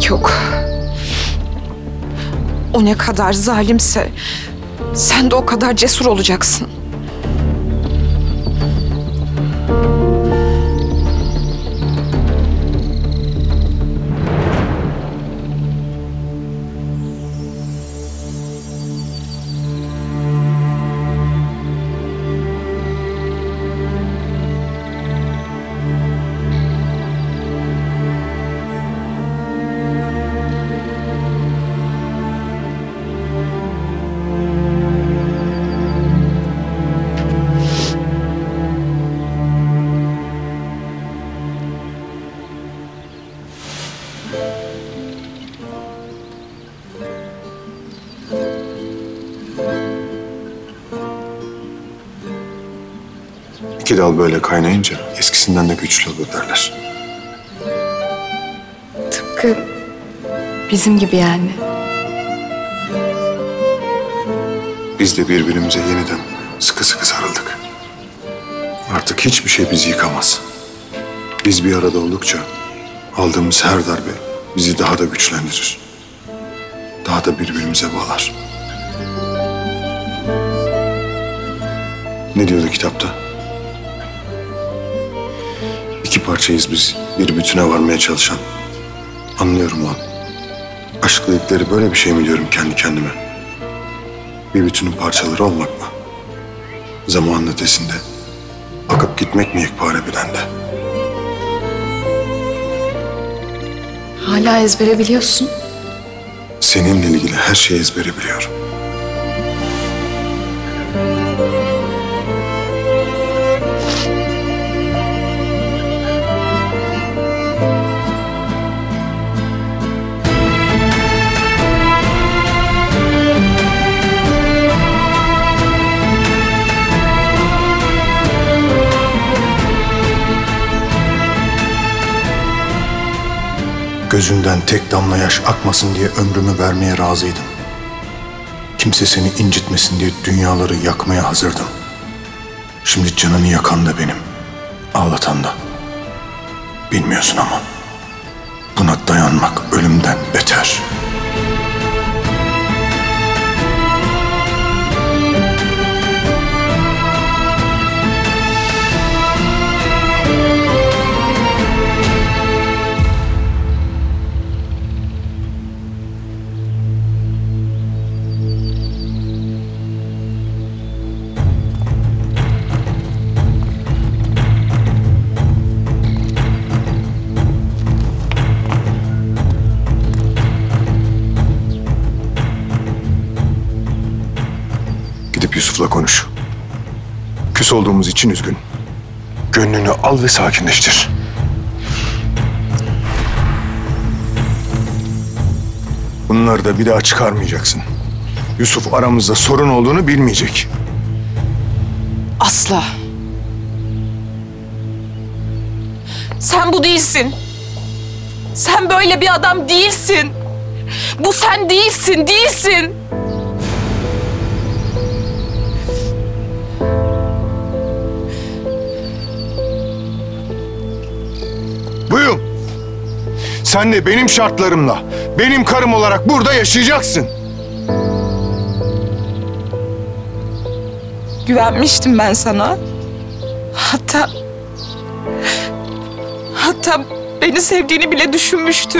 gerek yok. O ne kadar zalimse sen de o kadar cesur olacaksın. İki dal böyle kaynayınca eskisinden de güçlü olur derler. Tıpkı bizim gibi yani. Biz de birbirimize yeniden sıkı sıkı sarıldık. Artık hiçbir şey bizi yıkamaz. Biz bir arada oldukça aldığımız her darbe bizi daha da güçlendirir. Daha da birbirimize bağlar. Ne diyordu kitapta? İki parçayız biz, bir bütüne varmaya çalışan. Anlıyorum lan. Aşk dedikleri böyle bir şey mi diyorum kendi kendime? Bir bütünün parçaları olmak mı? Zamanın ötesinde akıp gitmek mi yekpare bilende? Hala ezbere biliyorsun. Seninle ilgili her şeyi ezbere biliyorum. Gözünden tek damla yaş akmasın diye ömrümü vermeye razıydım. Kimse seni incitmesin diye dünyaları yakmaya hazırdım. Şimdi canını yakan da benim, ağlatan da. Bilmiyorsun ama buna dayanmak ölümden beter. Gidip Yusuf'la konuş. Küs olduğumuz için üzgün. Gönlünü al ve sakinleştir. Bunları da bir daha çıkarmayacaksın. Yusuf aramızda sorun olduğunu bilmeyecek. Asla. Sen bu değilsin. Sen böyle bir adam değilsin. Bu sen değilsin, değilsin. Buyum. Sen de benim şartlarımla, benim karım olarak burada yaşayacaksın. Güvenmiştim ben sana. Hatta beni sevdiğini bile düşünmüştüm.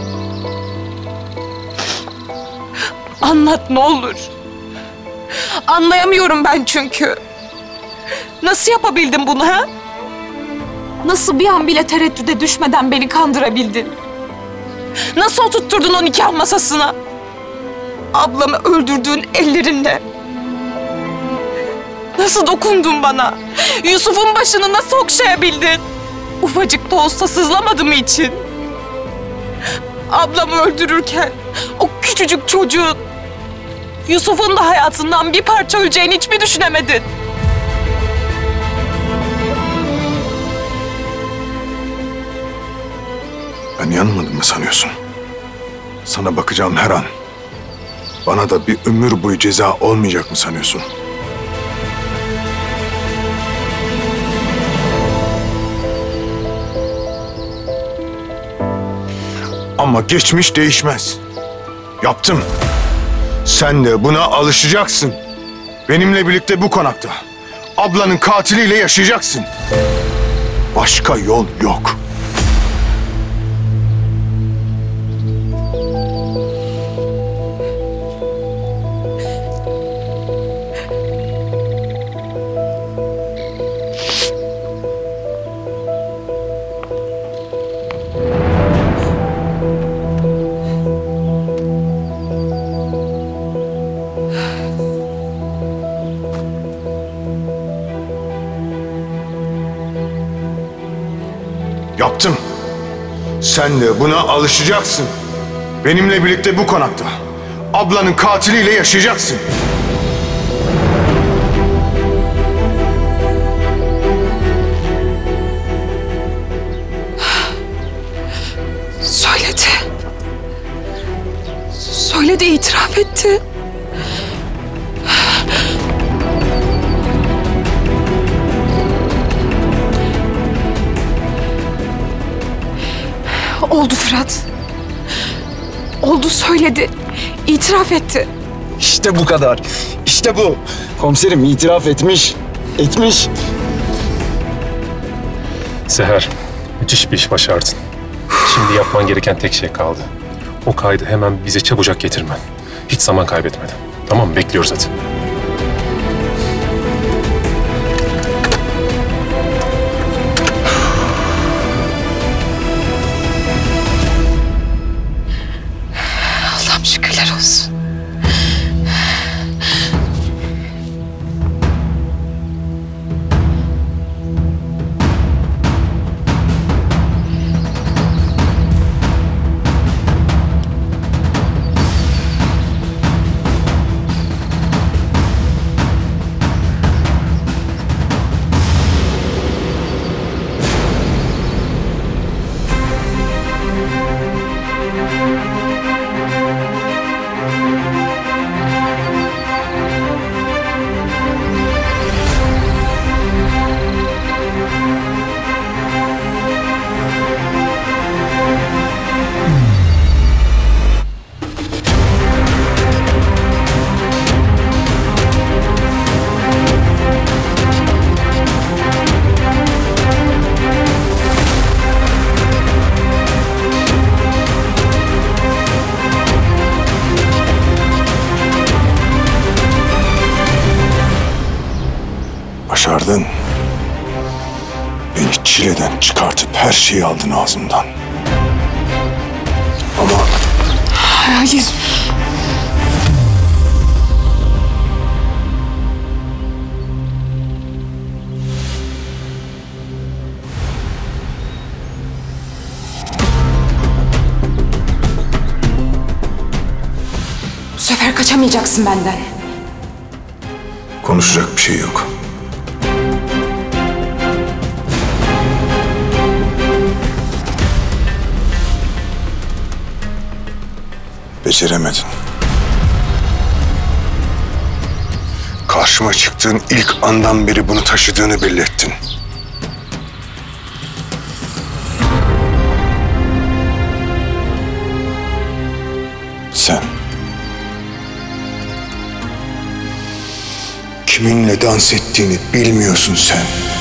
Anlat ne olur. Anlayamıyorum ben çünkü. Nasıl yapabildin bunu ha? Nasıl bir an bile tereddüde düşmeden beni kandırabildin? Nasıl oturtturdun o nikah masasına? Ablamı öldürdüğün ellerinle. Nasıl dokundun bana? Yusuf'un başını nasıl okşayabildin? Ufacık da olsa sızlamadı mı için? Ablamı öldürürken o küçücük çocuğun, Yusuf'un da hayatından bir parça öleceğini hiç mi düşünemedin? Ben yanmadım mı sanıyorsun? Sana bakacağım her an. Bana da bir ömür boyu ceza olmayacak mı sanıyorsun? Ama geçmiş değişmez. Yaptım. Sen de buna alışacaksın. Benimle birlikte bu konakta ablanın katiliyle yaşayacaksın. Başka yol yok. Yaptım. Sen de buna alışacaksın. Benimle birlikte bu konakta ablanın katiliyle yaşayacaksın. Söyledi. Söyledi, itiraf etti. Oldu Fırat. Oldu, söyledi. İtiraf etti. İşte bu kadar. İşte bu. Komiserim itiraf etmiş. Etmiş. Seher, müthiş bir iş başardın. Şimdi yapman gereken tek şey kaldı. O kaydı hemen bize çabucak getirmen. Hiç zaman kaybetmeden. Tamam mı? Bekliyoruz hadi. Allah'ım şükürler olsun. Başardın. Beni çileden çıkartıp her şeyi aldın ağzımdan. Ama Hayır. Bu sefer kaçamayacaksın benden. konuşacak bir şey yok. Beceremedin. Karşıma çıktığın ilk andan beri bunu taşıdığını belli ettin. Sen kiminle dans ettiğini bilmiyorsun sen.